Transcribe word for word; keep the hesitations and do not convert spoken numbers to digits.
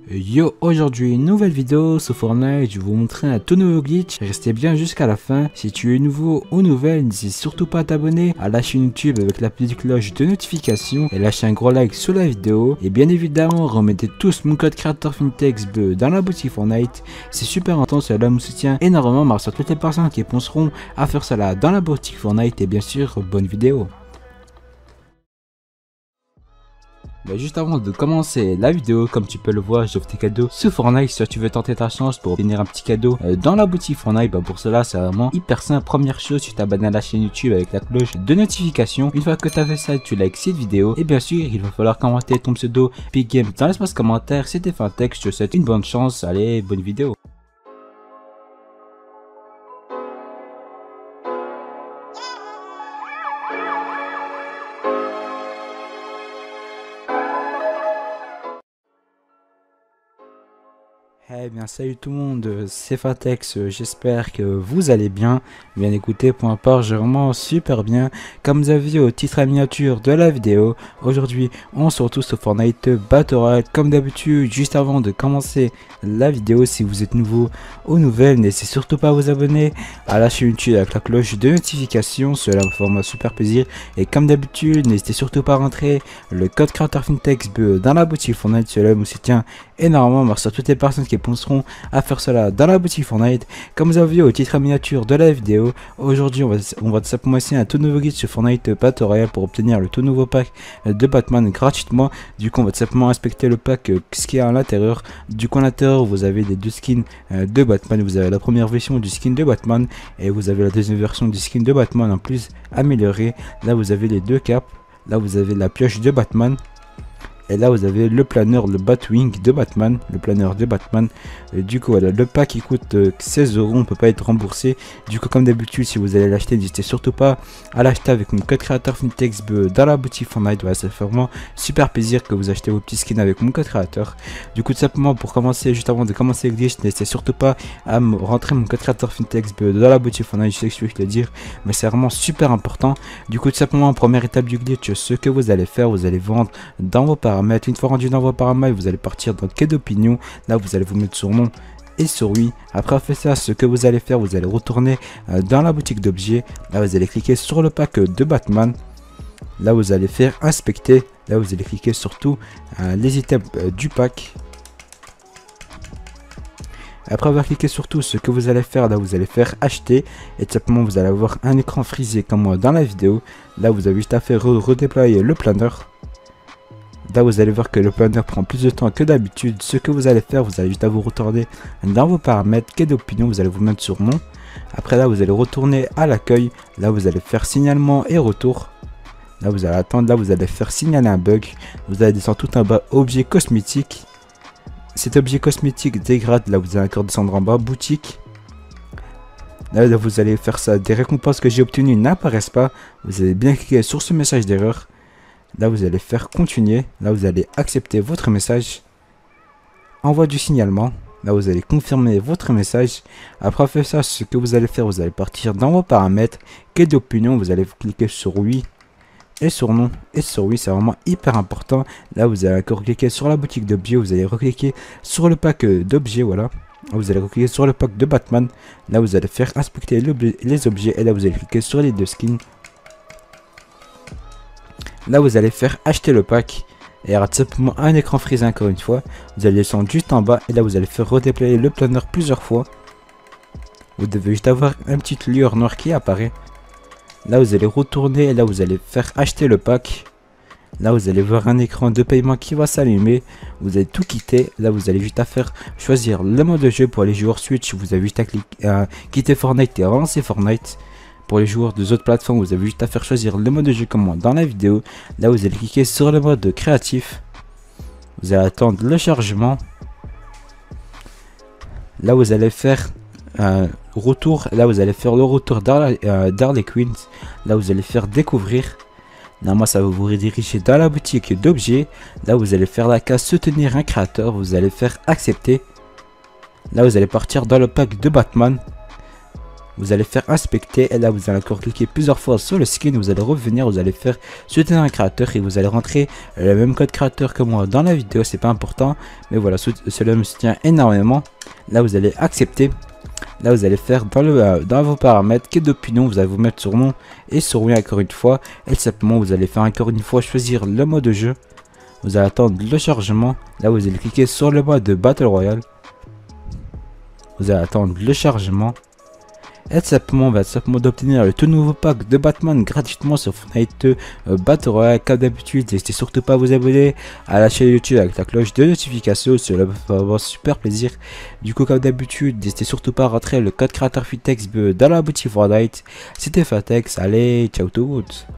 Yo, aujourd'hui une nouvelle vidéo sur Fortnite, je vais vous montrer un tout nouveau glitch, restez bien jusqu'à la fin. Si tu es nouveau ou nouvelle, n'hésite surtout pas à t'abonner à la chaîne YouTube avec la petite cloche de notification et lâcher un gros like sous la vidéo. Et bien évidemment, remettez tous mon code créateur Fintex bleu dans la boutique Fortnite, c'est super intense, cela me soutient énormément, merci à toutes les personnes qui penseront à faire cela dans la boutique Fortnite et bien sûr, bonne vidéo. Bah juste avant de commencer la vidéo, comme tu peux le voir, j'offre des cadeaux sur Fortnite. Si tu veux tenter ta chance pour obtenir un petit cadeau euh, dans la boutique Fortnite, bah pour cela c'est vraiment hyper simple. Première chose, tu t'abonnes à la chaîne YouTube avec la cloche de notification. Une fois que tu as fait ça, tu likes cette vidéo. Et bien sûr, il va falloir commenter ton pseudo Big Game dans l'espace commentaire. C'était Fintex, je te souhaite une bonne chance. Allez, bonne vidéo. Eh bien salut tout le monde, c'est Fintex, j'espère que vous allez bien. Bien écoutez, pour ma part, je vraiment super bien. Comme vous avez vu au titre à miniature de la vidéo, aujourd'hui on se retrouve sur Fortnite Battle Royale. Comme d'habitude, juste avant de commencer la vidéo, si vous êtes nouveau ou nouvelle, n'hésitez surtout pas à vous abonner à la chaîne YouTube avec la cloche de notification, cela me fera super plaisir. Et comme d'habitude, n'hésitez surtout pas à rentrer le code créateur Fintex bleu dans la boutique Fortnite, cela me soutient énormément. Merci à toutes les personnes qui penseront à faire cela dans la boutique Fortnite. Comme vous avez vu au titre à miniature de la vidéo, aujourd'hui on va, on va tout simplement essayer un tout nouveau guide sur Fortnite Battle Royale pour obtenir le tout nouveau pack de Batman gratuitement. Du coup on va tout simplement inspecter le pack, euh, ce qu'il y a à l'intérieur. Du coup à l'intérieur vous avez les deux skins euh, de Batman. Vous avez la première version du skin de Batman et vous avez la deuxième version du skin de Batman en plus amélioré. Là vous avez les deux capes, là vous avez la pioche de Batman. Et là vous avez le planeur, le Batwing de Batman, le planeur de Batman. Et du coup voilà, le pack il coûte euh, seize euros, on peut pas être remboursé. Du coup comme d'habitude, si vous allez l'acheter, n'hésitez surtout pas à l'acheter avec mon code créateur Fintex dans la boutique Fortnite. Voilà, ça fait vraiment super plaisir que vous achetez vos petits skins avec mon code créateur. Du coup tout simplement pour commencer, juste avant de commencer le glitch, n'hésitez surtout pas à me rentrer mon code créateur Fintex dans la boutique Fortnite. Je sais que je vais te le dire, mais c'est vraiment super important. Du coup tout simplement, première étape du glitch, ce que vous allez faire, vous allez vendre dans vos paramètres. Une fois rendu dans vos paramètres, vous allez partir dans quai d'opinion. Là vous allez vous mettre sur nom et sur oui. Après avoir fait ça, ce que vous allez faire, vous allez retourner euh, dans la boutique d'objets. Là vous allez cliquer sur le pack de Batman. Là vous allez faire inspecter. Là vous allez cliquer sur tous euh, les items euh, du pack. Après avoir cliqué sur tout, ce que vous allez faire, là vous allez faire acheter. Et tout simplement vous allez avoir un écran frisé comme moi dans la vidéo. Là vous avez juste à faire re redéployer le planeur. Là vous allez voir que le planeur prend plus de temps que d'habitude. Ce que vous allez faire, vous allez juste à vous retourner dans vos paramètres, quai d'opinion, vous allez vous mettre sur nom. Après là vous allez retourner à l'accueil. Là vous allez faire signalement et retour. Là vous allez attendre, là vous allez faire signaler un bug. Vous allez descendre tout en bas, objet cosmétique. Cet objet cosmétique dégrade, là vous allez encore descendre en bas, boutique. Là, là vous allez faire ça, des récompenses que j'ai obtenues n'apparaissent pas. Vous allez bien cliquer sur ce message d'erreur. Là vous allez faire continuer, là vous allez accepter votre message, envoi du signalement, là vous allez confirmer votre message. Après avoir fait ça, ce que vous allez faire, vous allez partir dans vos paramètres, quai d'opinion, vous allez cliquer sur oui et sur non et sur oui, c'est vraiment hyper important. Là vous allez encore cliquer sur la boutique d'objets, vous allez recliquer sur le pack d'objets, voilà. Vous allez recliquer sur le pack de Batman, là vous allez faire inspecter les objets et là vous allez cliquer sur les deux skins. Là vous allez faire acheter le pack et il y aura tout simplement un écran frisé encore une fois. Vous allez descendre juste en bas et là vous allez faire redéployer le planeur plusieurs fois. Vous devez juste avoir une petite lueur noire qui apparaît. Là vous allez retourner et là vous allez faire acheter le pack. Là vous allez voir un écran de paiement qui va s'allumer. Vous allez tout quitter. Là vous allez juste à faire choisir le mode de jeu pour les joueurs Switch. Vous avez juste à cliquer, à quitter Fortnite et relancer Fortnite. Pour les joueurs des autres plateformes, vous avez juste à faire choisir le mode de jeu comme moi dans la vidéo. Là, vous allez cliquer sur le mode créatif. Vous allez attendre le chargement. Là, vous allez faire un retour. Là, vous allez faire le retour d'Harley Quinn. Là, vous allez faire découvrir. Normalement, ça va vous rediriger dans la boutique d'objets. Là, vous allez faire la case soutenir un créateur. Vous allez faire accepter. Là, vous allez partir dans le pack de Batman. vous allez faire inspecter et là vous allez encore cliquer plusieurs fois sur le skin, vous allez revenir, vous allez faire soutenir un créateur et vous allez rentrer le même code créateur que moi dans la vidéo, c'est pas important, mais voilà, cela me soutient énormément. Là vous allez accepter. Là vous allez faire dans, le, euh, dans vos paramètres quête d'opinion, vous allez vous mettre sur non et sur oui encore une fois. Et simplement vous allez faire encore une fois choisir le mode de jeu. Vous allez attendre le chargement. Là vous allez cliquer sur le mode de Battle Royale. Vous allez attendre le chargement. Et simplement, va simplement d'obtenir le tout nouveau pack de Batman gratuitement sur Fortnite euh, Battle Royale. Comme d'habitude, n'hésitez surtout pas à vous abonner à la chaîne YouTube avec la cloche de notification, cela va faire avoir super plaisir. Du coup, comme d'habitude, n'hésitez surtout pas à rentrer le code créateur Fitex dans la boutique Fortnite. C'était Fatex, allez, ciao tout le monde.